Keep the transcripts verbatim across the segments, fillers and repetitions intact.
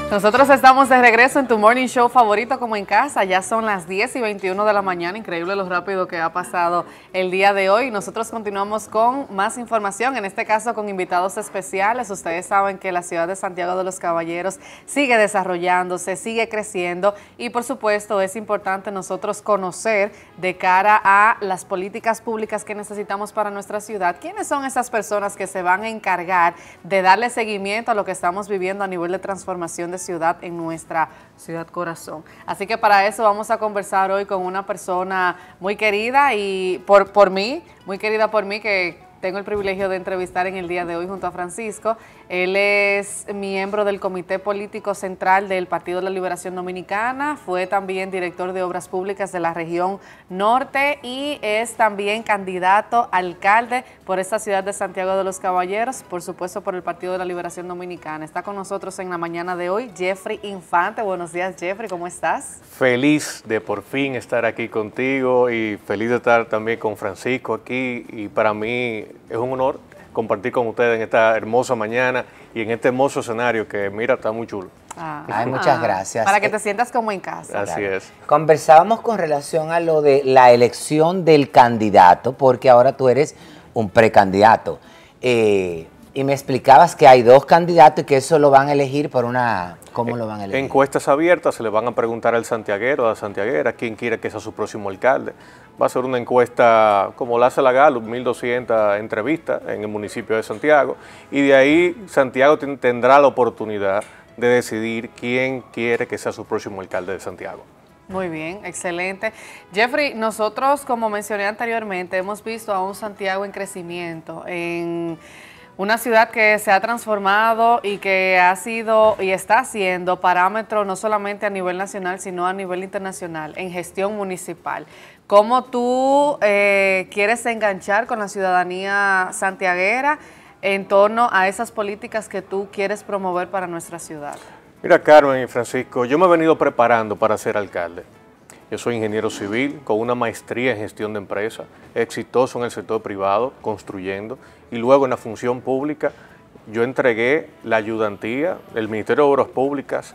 Nosotros estamos de regreso en tu morning show favorito como en casa. Ya son las diez y veintiuno de la mañana. Increíble lo rápido que ha pasado el día de hoy. Nosotros continuamos con más información, en este caso con invitados especiales. Ustedes saben que la ciudad de Santiago de los Caballeros sigue desarrollándose, sigue creciendo y por supuesto es importante nosotros conocer de cara a las políticas públicas que necesitamos para nuestra ciudad. ¿Quiénes son esas personas que se van a encargar de darle seguimiento a lo que estamos viviendo a nivel de transformación de ciudad en nuestra ciudad corazón? Así que para eso vamos a conversar hoy con una persona muy querida y por, por mí, muy querida por mí, que tengo el privilegio de entrevistar en el día de hoy junto a Francisco. Él es miembro del Comité Político Central del Partido de la Liberación Dominicana, fue también director de Obras Públicas de la región norte y es también candidato a alcalde por esta ciudad de Santiago de los Caballeros, por supuesto por el Partido de la Liberación Dominicana. Está con nosotros en la mañana de hoy Jeffrey Infante. Buenos días, Jeffrey, ¿cómo estás? Feliz de por fin estar aquí contigo y feliz de estar también con Francisco aquí, y para mí es un honor compartir con ustedes en esta hermosa mañana y en este hermoso escenario que, mira, está muy chulo. Ah, Ay, muchas gracias. Para que te sientas como en casa. Así claro. es. Conversábamos con relación a lo de la elección del candidato, porque ahora tú eres un precandidato. Eh, y me explicabas que hay dos candidatos y que eso lo van a elegir por una... ¿Cómo lo van a elegir? Encuestas abiertas, se le van a preguntar al santiaguero, a la santiaguera, quién quiere que sea su próximo alcalde. Va a ser una encuesta como la hace la Gallup, mil doscientas entrevistas en el municipio de Santiago, y de ahí Santiago tendrá la oportunidad de decidir quién quiere que sea su próximo alcalde de Santiago. Muy bien, excelente. Jeffrey, nosotros, como mencioné anteriormente, hemos visto a un Santiago en crecimiento, en una ciudad que se ha transformado y que ha sido y está siendo parámetro no solamente a nivel nacional, sino a nivel internacional en gestión municipal. ¿Cómo tú eh, quieres enganchar con la ciudadanía santiaguera en torno a esas políticas que tú quieres promover para nuestra ciudad? Mira, Carmen y Francisco, yo me he venido preparando para ser alcalde. Yo soy ingeniero civil con una maestría en gestión de empresas, exitoso en el sector privado, construyendo, y luego en la función pública yo entregué la ayudantía del Ministerio de Obras Públicas,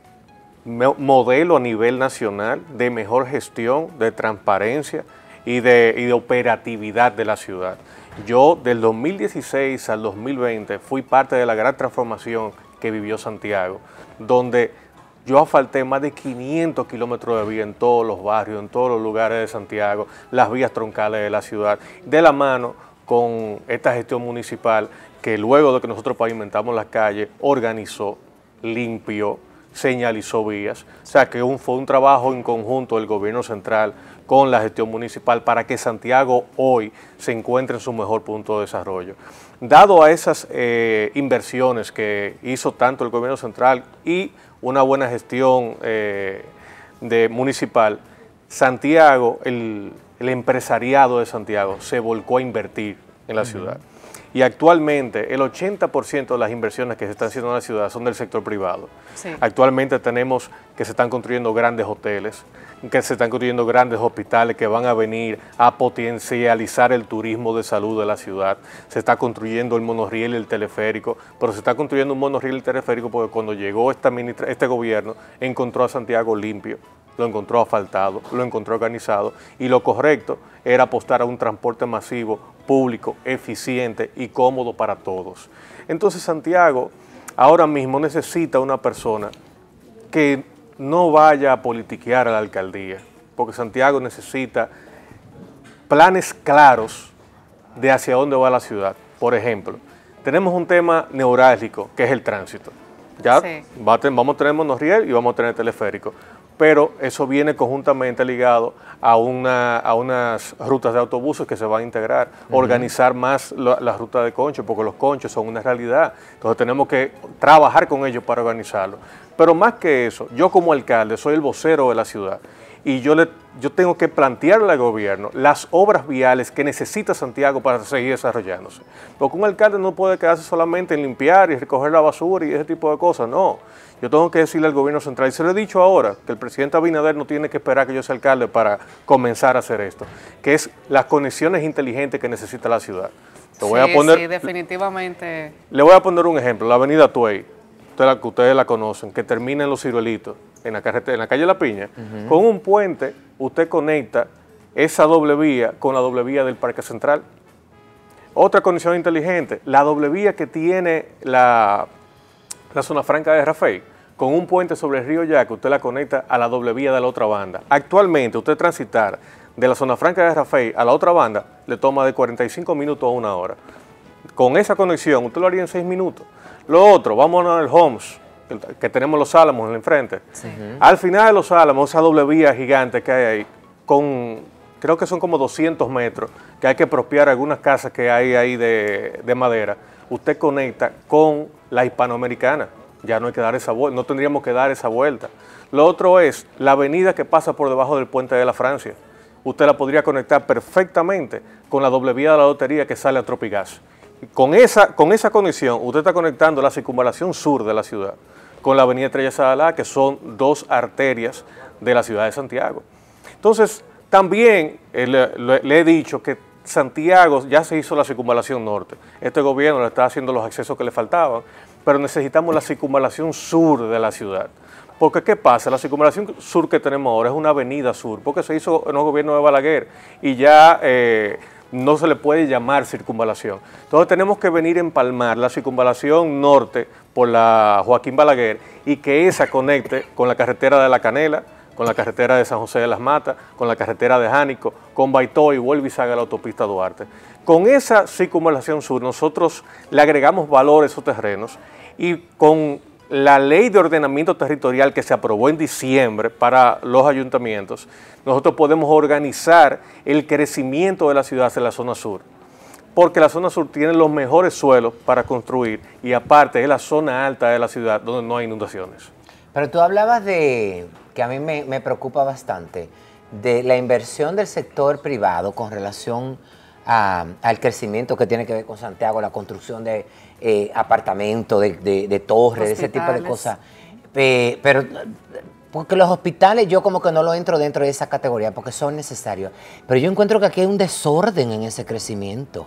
modelo a nivel nacional de mejor gestión, de transparencia y de, y de operatividad de la ciudad. Yo del dos mil dieciséis al dos mil veinte fui parte de la gran transformación que vivió Santiago, donde yo asfalté más de quinientos kilómetros de vía en todos los barrios, en todos los lugares de Santiago, las vías troncales de la ciudad, de la mano con esta gestión municipal que luego de que nosotros pavimentamos las calles, organizó, limpió, señalizó vías. O sea que un, fue un trabajo en conjunto del gobierno central con la gestión municipal para que Santiago hoy se encuentre en su mejor punto de desarrollo. Dado a esas eh, inversiones que hizo tanto el gobierno central y una buena gestión eh, de municipal, Santiago, el, el empresariado de Santiago se volcó a invertir en la uh-huh. ciudad. Y actualmente el ochenta por ciento de las inversiones que se están haciendo en la ciudad son del sector privado. Sí. Actualmente tenemos que se están construyendo grandes hoteles, que se están construyendo grandes hospitales que van a venir a potencializar el turismo de salud de la ciudad. Se está construyendo el monorriel y el teleférico, pero se está construyendo un monorriel y el teleférico porque cuando llegó esta ministra, este gobierno encontró a Santiago limpio, lo encontró asfaltado, lo encontró organizado, y lo correcto era apostar a un transporte masivo, público, eficiente y cómodo para todos. Entonces Santiago ahora mismo necesita una persona que no vaya a politiquear a la alcaldía, porque Santiago necesita planes claros de hacia dónde va la ciudad. Por ejemplo, tenemos un tema neurálgico que es el tránsito. Ya sí. va a ten, vamos a tener monorriel y vamos a tener teleférico, pero eso viene conjuntamente ligado a, una, a unas rutas de autobuses que se van a integrar, uh-huh. organizar más la, la ruta de conchos, porque los conchos son una realidad, entonces tenemos que trabajar con ellos para organizarlo. Pero más que eso, yo como alcalde soy el vocero de la ciudad y yo, le, yo tengo que plantearle al gobierno las obras viales que necesita Santiago para seguir desarrollándose. Porque un alcalde no puede quedarse solamente en limpiar y recoger la basura y ese tipo de cosas, no. Yo tengo que decirle al gobierno central, y se lo he dicho ahora, que el presidente Abinader no tiene que esperar que yo sea alcalde para comenzar a hacer esto, que es las conexiones inteligentes que necesita la ciudad. Te voy sí, a poner, sí, definitivamente. Le voy a poner un ejemplo, la avenida Tuey. usted la, que ustedes la conocen, que termina en Los Ciruelitos, en la, carretera, en la calle La Piña, uh-huh. Con un puente usted conecta esa doble vía con la doble vía del Parque Central. Otra conexión inteligente, la doble vía que tiene la, la zona franca de Rafael, con un puente sobre el río Yaque, usted la conecta a la doble vía de la otra banda. Actualmente, usted transitar de la zona franca de Rafael a la otra banda le toma de cuarenta y cinco minutos a una hora. Con esa conexión, usted lo haría en seis minutos. Lo otro, vámonos al Homs, que, que tenemos Los Álamos en el enfrente. Sí. Al final de Los Álamos, esa doble vía gigante que hay ahí, con, creo que son como doscientos metros, que hay que expropiar algunas casas que hay ahí de, de madera, usted conecta con la Hispanoamericana. Ya no hay que dar esa vuelta, no tendríamos que dar esa vuelta. Lo otro es la avenida que pasa por debajo del puente de la Francia. Usted la podría conectar perfectamente con la doble vía de la lotería que sale a Tropigas. Con esa, con esa conexión, usted está conectando la circunvalación sur de la ciudad con la avenida Estrella Sadalá, que son dos arterias de la ciudad de Santiago. Entonces, también eh, le, le, le he dicho que Santiago ya se hizo la circunvalación norte. Este gobierno le está haciendo los accesos que le faltaban, pero necesitamos la circunvalación sur de la ciudad. Porque, ¿qué pasa? La circunvalación sur que tenemos ahora es una avenida sur, porque se hizo en el gobierno de Balaguer y ya eh, no se le puede llamar circunvalación. Entonces tenemos que venir a empalmar la circunvalación norte por la Joaquín Balaguer y que esa conecte con la carretera de La Canela, con la carretera de San José de las Matas, con la carretera de Jánico, con Baitoy y vuelve y salga la autopista Duarte. Con esa circunvalación sur nosotros le agregamos valor a esos terrenos y con la ley de ordenamiento territorial que se aprobó en diciembre para los ayuntamientos, nosotros podemos organizar el crecimiento de la ciudad hacia la zona sur, porque la zona sur tiene los mejores suelos para construir y aparte es la zona alta de la ciudad donde no hay inundaciones. Pero tú hablabas de, que a mí me, me preocupa bastante, de la inversión del sector privado con relación a, al crecimiento que tiene que ver con Santiago, la construcción de eh, apartamentos, de, de, de torres, de ese tipo de cosas. Eh, pero porque los hospitales yo como que no lo entro dentro de esa categoría porque son necesarios. Pero yo encuentro que aquí hay un desorden en ese crecimiento.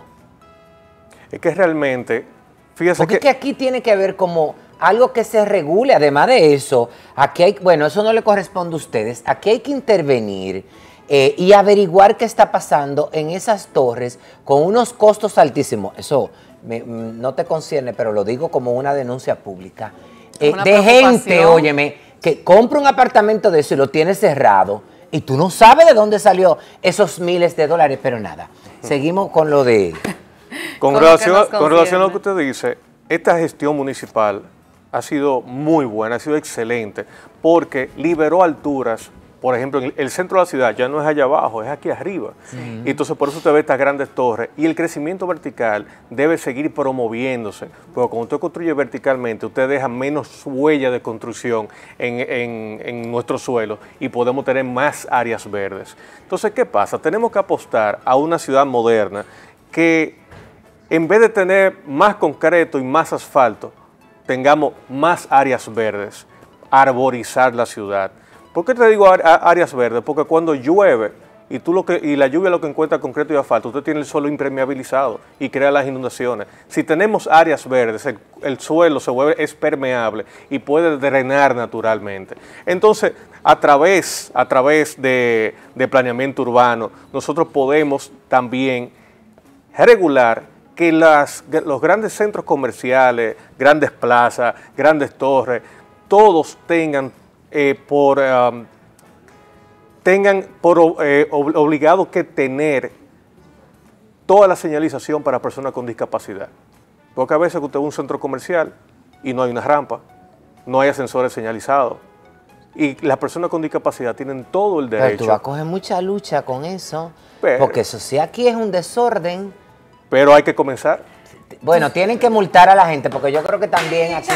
Es que realmente, fíjese porque que... es que aquí tiene que haber como algo que se regule. Además de eso, aquí hay, bueno, eso no le corresponde a ustedes. Aquí hay que intervenir eh, y averiguar qué está pasando en esas torres con unos costos altísimos. Eso me, no te concierne, pero lo digo como una denuncia pública. Eh, de gente, óyeme, que compra un apartamento de eso y lo tiene cerrado y tú no sabes de dónde salió esos miles de dólares, pero nada. Seguimos con lo de... Con, con, relación, a, con relación a lo que usted dice, esta gestión municipal ha sido muy buena, ha sido excelente, porque liberó alturas. Por ejemplo, el centro de la ciudad ya no es allá abajo, es aquí arriba. Sí. Y entonces por eso usted ve estas grandes torres. Y el crecimiento vertical debe seguir promoviéndose, porque cuando usted construye verticalmente, usted deja menos huella de construcción en, en, en nuestro suelo y podemos tener más áreas verdes. Entonces, ¿qué pasa? Tenemos que apostar a una ciudad moderna que, en vez de tener más concreto y más asfalto, tengamos más áreas verdes, arborizar la ciudad. ¿Por qué te digo áreas verdes? Porque cuando llueve y, tú lo que, y la lluvia lo que encuentra concreto y asfalto, usted tiene el suelo impermeabilizado y crea las inundaciones. Si tenemos áreas verdes, el, el suelo se vuelve es permeable y puede drenar naturalmente. Entonces, a través, a través de, de planeamiento urbano, nosotros podemos también regular que las, los grandes centros comerciales, grandes plazas, grandes torres, todos tengan Eh, por, um, tengan por eh, ob obligado que tener toda la señalización para personas con discapacidad. Porque a veces usted va a un centro comercial y no hay una rampa, no hay ascensores señalizados. Y las personas con discapacidad tienen todo el derecho. Pero tú vas a coger mucha lucha con eso, pero, porque eso sí aquí es un desorden. Pero hay que comenzar. Bueno, tienen que multar a la gente, porque yo creo que también aquí...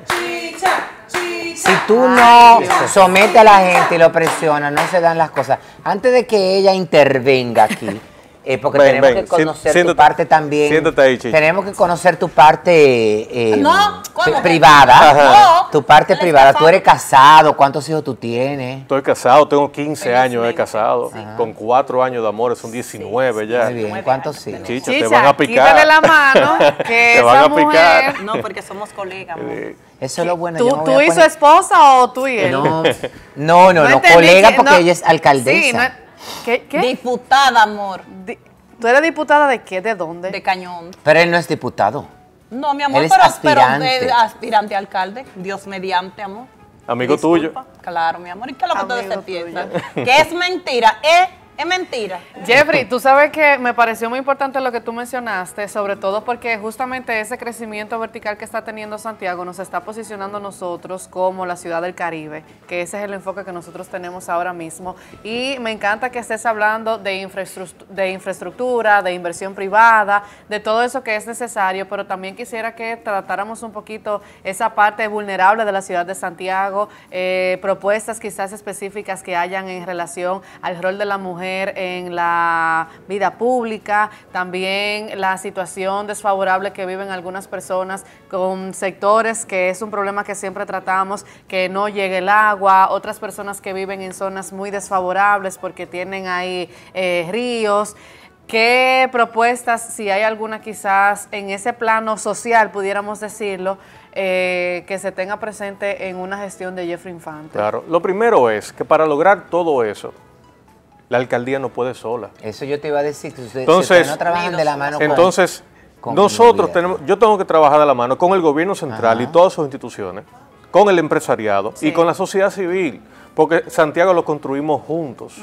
Si tú no sometes a la gente y lo presionas, no se dan las cosas. Antes de que ella intervenga aquí, Eh, porque Ven, tenemos ven, que conocer siéntate, tu parte también. Siéntate ahí, Chichi. Tenemos que conocer tu parte eh, No, ¿cómo? privada. No, Tu parte él es privada. casado. Tú eres casado, ¿cuántos hijos tú tienes? Estoy casado, tengo quince Felizmente, años de casado, sí. con cuatro años de amor, son diecinueve ya. Muy bien, ¿cuántos hijos? Chicha, te Chicha, van a picar. quítale la mano, que Te esa van a mujer... picar. No, porque somos colegas, amor. Eh, Eso es lo bueno. ¿Tú, yo me voy tú a y su poner- esposa o tú y él? No, no, no, no, entendí colega que- porque no. ella es alcaldesa. Sí, no es- ¿Qué? qué? Diputada, amor, Di- ¿Tú eres diputada de qué? ¿De dónde? de Cañón. Pero él no es diputado. No, mi amor, Él es pero, aspirante. pero eh, aspirante a alcalde. Dios mediante, amor. Amigo Disculpa. tuyo. Claro, mi amor. ¿Y qué es lo que ustedes Amigo se piensan? tuyo. Que es mentira. ¿Eh? Es mentira. Jeffrey, tú sabes que me pareció muy importante lo que tú mencionaste, sobre todo porque justamente ese crecimiento vertical que está teniendo Santiago nos está posicionando nosotros como la ciudad del Caribe, que ese es el enfoque que nosotros tenemos ahora mismo. Y me encanta que estés hablando de, infraestru- de infraestructura, de inversión privada, de todo eso que es necesario, pero también quisiera que tratáramos un poquito esa parte vulnerable de la ciudad de Santiago, eh, propuestas quizás específicas que hayan en relación al rol de la mujer en la vida pública, también la situación desfavorable que viven algunas personas con sectores, que es un problema que siempre tratamos, que no llegue el agua, otras personas que viven en zonas muy desfavorables porque tienen ahí eh, ríos. ¿Qué propuestas, si hay alguna quizás en ese plano social, pudiéramos decirlo, eh, que se tenga presente en una gestión de Jeffrey Infante? Claro, lo primero es que para lograr todo eso, la alcaldía no puede sola. Eso yo te iba a decir, que ustedes, Entonces, si ustedes no trabajan de la mano con- Entonces, con nosotros el tenemos, yo tengo que trabajar de la mano con el gobierno central Ajá. y todas sus instituciones, con el empresariado Sí. y con la sociedad civil, porque Santiago lo construimos juntos.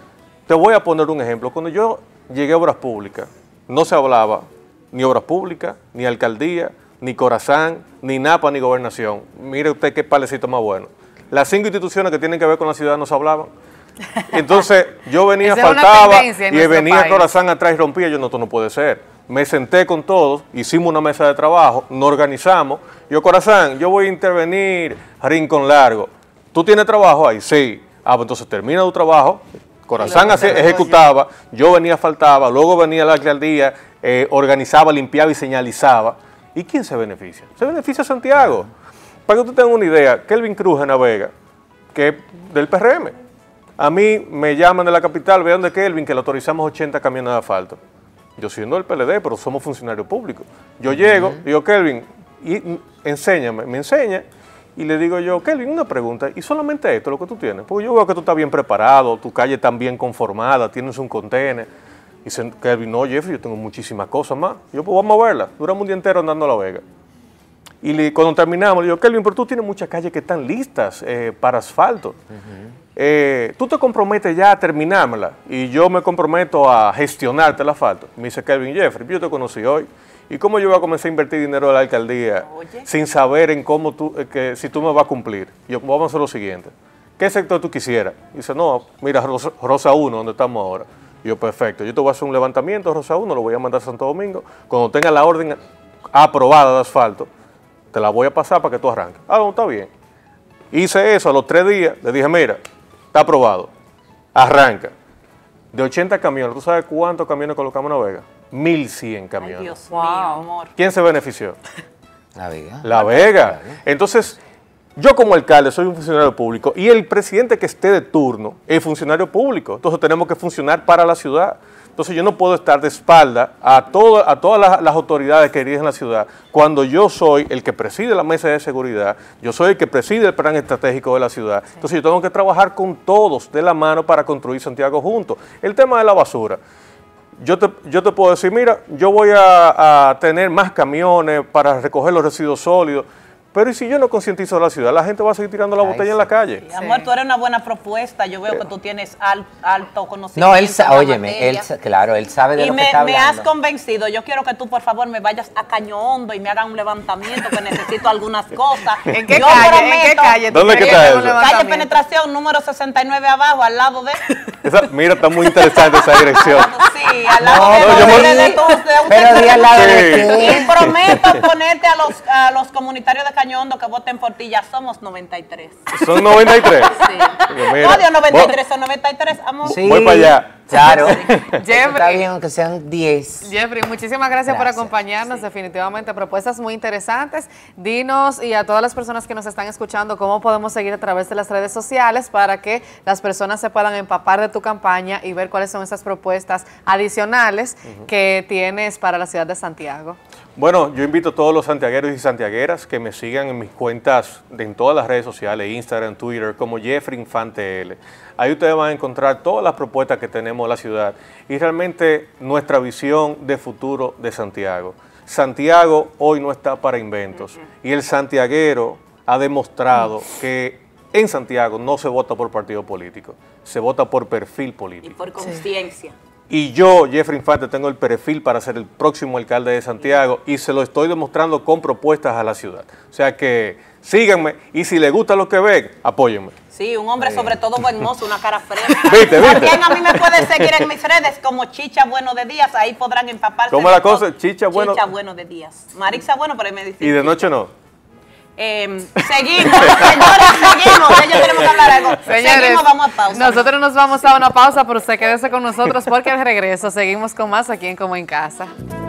Te voy a poner un ejemplo. Cuando yo llegué a Obras Públicas, no se hablaba ni Obras Públicas, ni Alcaldía, ni Corazán, ni Napa, ni Gobernación. Mire usted qué palecito más bueno. Las cinco instituciones que tienen que ver con la ciudad no se hablaban. Entonces, yo venía, Esa es una faltaba, tendencia en y nuestro venía país. Corazán atrás y rompía. Yo, no, esto no puede ser. Me senté con todos, hicimos una mesa de trabajo, nos organizamos. Yo, Corazán, yo voy a intervenir Rincón Largo. ¿Tú tienes trabajo ahí? Sí. Ah, pues entonces termina tu trabajo. Corazán luego hacía- te ejecutaba, yo venía, faltaba, luego venía la alcaldía, eh, organizaba, limpiaba y señalizaba. ¿Y quién se beneficia? Se beneficia Santiago. Para que usted tenga una idea, Kelvin Cruz de Navega, que es del P R M, a mí me llaman de la capital, vean de Kelvin, que le autorizamos ochenta camiones de asfalto. Yo siendo del P L D, pero somos funcionarios públicos. Yo llego, digo, Kelvin, y, y, enséñame, me enseña, y le digo yo, Kelvin, una pregunta, ¿y solamente esto lo que tú tienes? Porque yo veo que tú estás bien preparado, tu calle está bien conformada, tienes un container. Y dice Kelvin, no, Jeffrey, yo tengo muchísimas cosas más. Yo, pues vamos a verla. Duramos un día entero andando a La Vega. Y le- cuando terminamos, le digo, Kelvin, pero tú tienes muchas calles que están listas eh, para asfalto. Eh, tú te comprometes ya a terminármela y yo me comprometo a gestionarte el asfalto. Me dice Kelvin, Jeffrey, yo te conocí hoy. ¿Y cómo yo voy a comenzar a invertir dinero de la alcaldía Oye. sin saber en cómo tú, eh, que, si tú me vas a cumplir? Yo, vamos a hacer lo siguiente. ¿Qué sector tú quisieras? Dice, no, mira, Rosa, Rosa uno, donde estamos ahora. Y yo, perfecto. Yo te voy a hacer un levantamiento, Rosa uno, lo voy a mandar a Santo Domingo. Cuando tenga la orden aprobada de asfalto, te la voy a pasar para que tú arranques. Ah, no, está bien. Hice eso, a los tres días le dije, mira, está aprobado, arranca. De ochenta camiones, ¿tú sabes cuántos camiones colocamos en La Vega? mil cien Ay, camiones. Dios Wow. mío, amor. ¿Quién se benefició? La Vega. La Vega. Entonces, yo como alcalde soy un funcionario público y el presidente que esté de turno es funcionario público. Entonces tenemos que funcionar para la ciudad. Entonces yo no puedo estar de espalda a, todo, a todas las, las autoridades que dirigen la ciudad cuando yo soy el que preside la mesa de seguridad, yo soy el que preside el plan estratégico de la ciudad. Entonces yo tengo que trabajar con todos de la mano para construir Santiago juntos. El tema de la basura. Yo te, yo te puedo decir, mira, yo voy a, a tener más camiones para recoger los residuos sólidos, pero ¿y si yo no concientizo a la ciudad? La gente va a seguir tirando la Ay, botella sí. en la calle. Sí, amor, tú eres una buena propuesta. Yo veo que tú tienes al- alto conocimiento. No, él en sabe, la óyeme, él, materia. sa- claro, él sabe de Y lo que me, está me has hablando. convencido. Yo quiero que tú, por favor, me vayas a Caño Hondo y me hagan un levantamiento, que necesito algunas cosas. ¿En qué Yo calle? ¿En qué prometo- calle? tú ¿Dónde que querías está hacer un eso? Calle levantamiento? Penetración número sesenta y nueve abajo, al lado de... Esa- mira, está muy interesante esa dirección. Sí, al lado No, de, no, yo de, me- de, de tu- de un Pero di al lado de Sí. Y qué. prometo ponerte a los, a los comunitarios de Caño Hondo que voten por ti. Ya somos noventa y tres. Son noventa y tres. Sí. Mira, No, Dios, noventa y voy- tres, son noventa y tres, amor. Sí. Voy para allá. Claro. Jeffrey. Está bien, aunque sean diez. Jeffrey, muchísimas gracias, por Gracias, acompañarnos. sí. Definitivamente propuestas muy interesantes. Dinos y a todas las personas que nos están escuchando cómo podemos seguir a través de las redes sociales para que las personas se puedan empapar de tu campaña y ver cuáles son esas propuestas adicionales uh-huh. que tienes para la ciudad de Santiago. Bueno, yo invito a todos los santiagueros y santiagueras que me sigan en mis cuentas de, en todas las redes sociales, Instagram, Twitter, como Jeffrey Infante L. Ahí ustedes van a encontrar todas las propuestas que tenemos en la ciudad y realmente nuestra visión de futuro de Santiago. Santiago hoy no está para inventos uh-huh. y el santiaguero ha demostrado uh-huh. que en Santiago no se vota por partido político, se vota por perfil político. Y por conciencia. Y yo, Jeffrey Infante, tengo el perfil para ser el próximo alcalde de Santiago y se lo estoy demostrando con propuestas a la ciudad. O sea que síganme y si les gusta lo que ven, apóyenme. Sí, un hombre sobre todo buen mozo, una cara fresca. ¿Viste, viste? También a mí me pueden seguir en mis redes como Chicha Bueno de Días, ahí podrán empaparse. ¿Cómo es la cosa? Chicha Bueno. Chicha Bueno de Días. Marixa Bueno, pero ahí me dicen. ¿Y de noche no? Eh, seguimos, señores, seguimos. Ya tenemos que hablar algo. Señores, seguimos, vamos a pausa. Nosotros nos vamos a una pausa, pero usted quédese con nosotros porque al regreso seguimos con más aquí en Como en Casa.